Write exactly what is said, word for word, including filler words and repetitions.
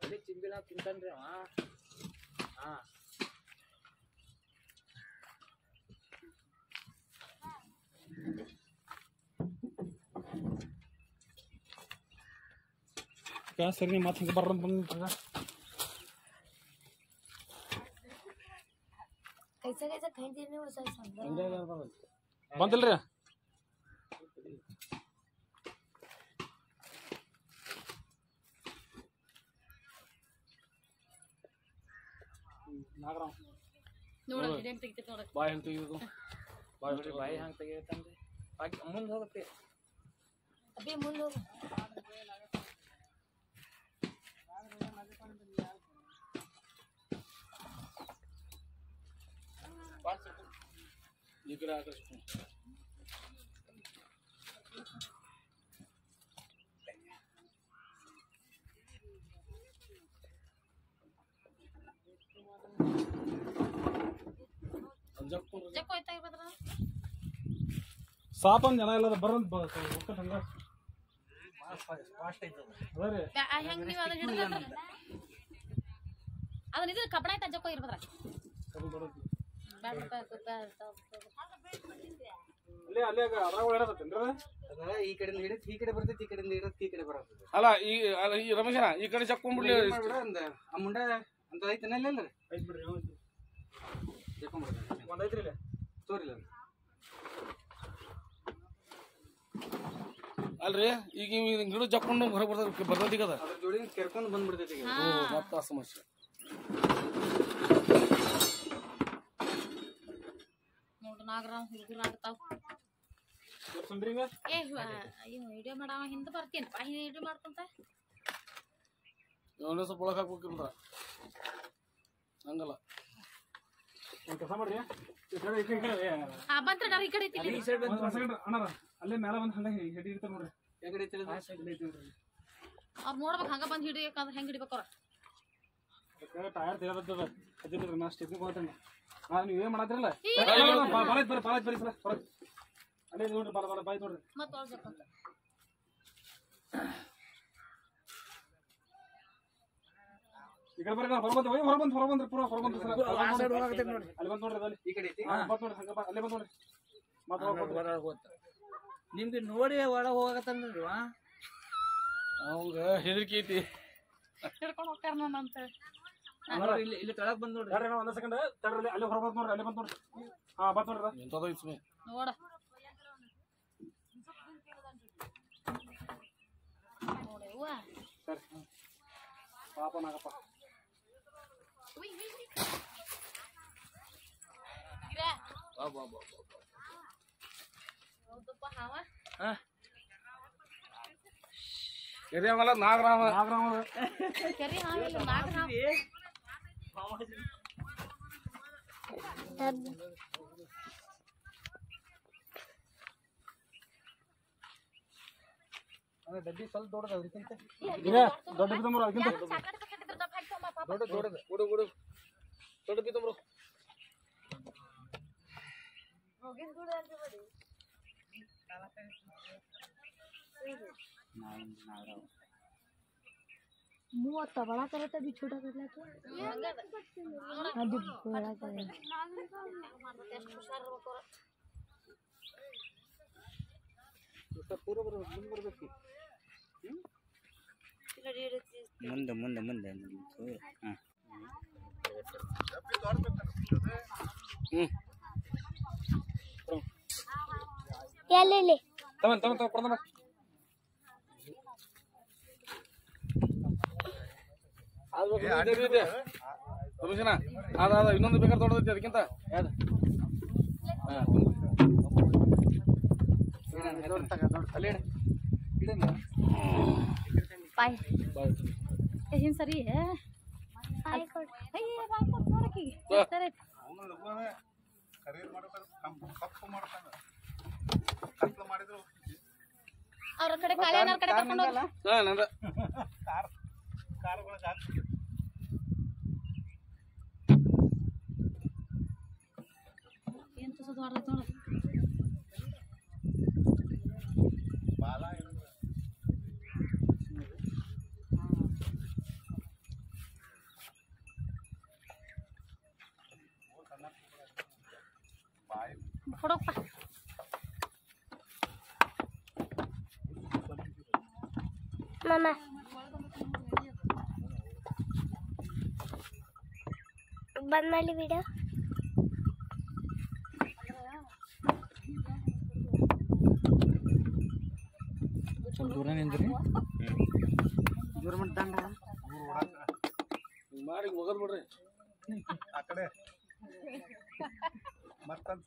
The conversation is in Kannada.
ಎಲ್ಲಿ ಚಿಂಬಿನ ತಿಂತಾನ್ರಿ ಅವ. ಹಾ ಸರಿ ಮತ್ತೆ ಹಿಂಗೆ ಬರ್ರ ಬಂದ कैसे कैसे कहीं दिन में वैसा संग ಬಂದಿಲ್ರಿ ನಾಗರಾವ್ ನೋಡ ಹೆಂಗ್ ತೆಗಿತ ನೋಡ ಬಾಯಿ ಹೆಂಗೆ ತೆಗಿಯೋದು ಬಾಯ್ ನೋಡಿ ಬಾಯಿ ಹಂಗೆ ತೆಗಿಯತ್ತಂದ್ರೆ ಬಾಕಿ ಮುಂದೆ ಹೋಗುತ್ತೆ. ಅಬ್ಬಿ ಮುಂದೆ ಹೋಗು ಈ ಕಡೆ ಆಕರ್ಷಿಸ್ತು ಜಕ್ಕೋ ಐತಾ ಇರ್ಬದ್ರ ಸಾಪನ್ ಜನ ಇಲ್ಲ ಬರಂತ ಒಕ್ಕ ಹಂಗ ಫಾಸ್ಟ್ ಐತದ ಅದೇ ಹೆಂಗ್ ನೀವು ಅದನ್ನ ಹಿಡಿದ್ರಲ್ಲ ಅದನ್ನ ಇದು ಕಪಡ ಐತಾ ಜಕ್ಕೋ ಇರ್ಬದ್ರ ಅಲ್ಲೇ ಅಲ್ಲೇ ಅದ್ರಾಗ ಹೇಳತ್ತೇನ್ರಿ ಅದ ಈ ಕಡೆಯಿಂದ ಹಿಡಿದು ಈ ಕಡೆ ಬರ್ತೈತಿ, ಈ ಕಡೆಯಿಂದ ಹಿಡಿದು ಈ ಕಡೆ ಬರ್ತದೆ. ಅಲ್ಲ ಈ ಈ ರಮೇಶನ ಈ ಕಡೆ ಚಕ್ಕೊಂಡ್ಬಿಡ್ಲಿ ಅಂದ ಆ ಮುಂಡ ಅಂತ ಐತನ ಇಲ್ಲ ಐತ್ ಬಿಡ್ರಿ ಜಕ್ಕೊಂಡ್ಬಿಡ್ತಾನೆ ಒಂದ್ ಐತ್ರಿ ಇಲ್ಲ ತೋರಿಲ್ಲ ಅಲ್ರಿ ಈಗ ಗಿಡ ಜಕ್ಕೊಂಡು ಹೊರಗೆ ಬರ್ತದ ಬರ್ತೈತಿ ಅದ ಅದ್ರ ಜೋಡಿ ಕೆರ್ಕೊಂಡು ಬಂದ್ಬಿಡ್ತೈತಿ ಈಗ. ಮತ್ತ ಆ ಸಮಸ್ಯೆ ನೋಡು ನಾಗರಾವ್ ಹುಡುಗರು ಆಡ್ತಾವ. ಏ ಅಯ್ಯೋ ವಿಡಿಯೋ ಮಾಡವ ಹಿಂದೆ ಬರ್ತೀನಪ್ಪ ಹಿಂದೆ ವಿಡಿಯೋ ಮಾಡ್ಕೊಂತ ಒಂದೇ ಸ್ವಲ್ಪ ಒಳಗೆ ಹಾಕ್ಬೇಕಿಲ್ಲ ಹಂಗಲ್ಲ ಒಂದು ಕೆಲಸ ಮಾಡ್ರಿ ಆ ಬಂತ್ರ ಡಾರ್ ಈ ಕಡೆ ಐತಿ ಅಣ್ಣ ಅಲ್ಲೇ ಮೇಲೆ ಬಂದು ಹಂಗೆ ಹೆಡಿ ಇರ್ತಾರೆ ನೋಡ್ರಿ ಯಾಕಡೆ ಐತಿ ಅವ್ರು ನೋಡ್ಬೇಕು ಹಂಗ ಬಂದು ಹಿಡಿಯಕಂದ್ರೆ ಹೆಂಗ್ ಹಿಡಿಬೇಕು ಅವ್ರ ಟೈರ್ ತೆಗೆದತ್ತದ ಅದಿಲ್ಲ ನಾ ಸ್ಟೆಪ್ನಿಗೆ ಹೋಗ್ತೇನೆ ನಾನು ನೀವೇನು ಮಾಡತ್ತಿರಲ್ಲ ಬಾಳೈತ್ ಬರ್ರಿ ಬಾಳೈತ್ ಬರ್ರಿ ಸರ ಹೊರಗೆ ಅಲ್ಲೇ ನೋಡ್ರಿ ಬಾಳ ಬಾಳ ಬಾಯ್ ನೋಡ್ರಿ ಮತ್ತೆ ಒಳ್ಸಕ್ಕಂತ ಈ ಕಡೆ ಬರ್ರಿ ನಾವು ಹೊರಬಂದು ಹೊರ ಹೊರಬಂದು ಹೊರಬಂದ್ರಿ ಪೂರ ಹೊರಬಂದು ನೋಡ್ರಿ ಅಲ್ಲಿ ಬಂದು ನೋಡ್ರಿ ಅಲ್ಲಿ ಈ ಕಡೆ ಐತಿ ಬಂದು ನೋಡ್ರಿ ಹಂಗ ಅಲ್ಲೇ ಬಂದು ನೋಡ್ರಿ ಮತ್ತೆ ಹೋಗ್ಬೋದು ನಿಮ್ಗೆ ನೋಡಿ ಒಳಗೆ ಹೋಗತ್ತಂದ್ರಿ ಅವಾಗ ಹೆದರಿಕೆ ಐತಿ ಹಿಡ್ಕೊಂಡು ಹೋಗ್ತಾರ ಅಂತ ಇಲ್ಲಿ ಇಲ್ಲಿ ಕೆಳಗೆ ಬಂದು ನೋಡ್ರಿ ಯಾರು ಒಂದ್ ಸೆಕೆಂಡ್ ತಡ್ರಿ ಅಲ್ಲಿ ಹೊರ ಬಂದು ನೋಡ್ರಿ ಅಲ್ಲಿ ಬಂದು ನೋಡ್ರಿ ಹಾ ಬಂದು ನೋಡ್ರಿ ಎಂತದ ಇಸ್ಮೆ ನೋಡ ನೋಡವ್ವ ಸರಿ ಪಾಪ ನಾಗಪ್ಪ ಬಾ ಬಾ ಬಾ ಹೌದಪ್ಪ ಹಾವ ಹಾ ಎರಿಯಾವಲ್ಲ ನಾಗರಾಮ ನಾಗರಾಮ ಕೆರಿ ಹಾವಿಲ್ಲ ನಾಗರಾವ್ ಡಬ್ಬಿ ಸ್ವಲ್ಪ ದೊಡ್ಡದ ಅದಕ್ಕಿಂತ ಈಗ ದೊಡ್ಡ ಬಿದ್ದಮ್ರು ಅದಕ್ಕಿಂತ ದೊಡ್ಡ ದೊಡ್ಡದ ಗುಡು ಗುಡು ದೊಡ್ಡ ಬಿದ್ದಮ್ರು ಮೂವತ್ತ बड़ा करे तो भी छोटा कर लेते अभी बड़ा करे ಮುಂದೆ ಮುಂದೆ ಮುಂದೆ ಎಲ್ಲಿ ತಮನ್ ತಮನ್ ತಮನ್ ಕೊಡೋಣ ರಮೇಶನ ಅದ ಅದ ಇನ್ನೊಂದು ಬೇಕಾದ್ರೆ ದೊಡ್ಡದೈತಿ ಅದಕ್ಕಿಂತ ಯಾವ್ದು ಬಾಯ್ ಏನ್ ಸರಿ ಅವ್ರ ಕಡೆ ಕಾಲೇನವ್ರ ಕಡೆ ಕರ್ಕೊಂಡು ಹೋಗಿ ಹಾ ನಂದ ಏನ್ ತುಸದ್ ಮಾಡ್ದೈತಿ ನೋಡು ಹೊಡಪ್ಪ ಮಾಮ ಬಂದ್ ಮಾಡಿ ವಿಡಿಯೋ ದೂರ ನಿಂದ್ರಿ ಜೋರ್ ಮಾಡಿ ದಂಡ ಮಾಡಿ ಹೋಗೋದ್ ಬಿಡ್ರಿ ಆ ಕಡೆ ಮತ್ತೊಂದ್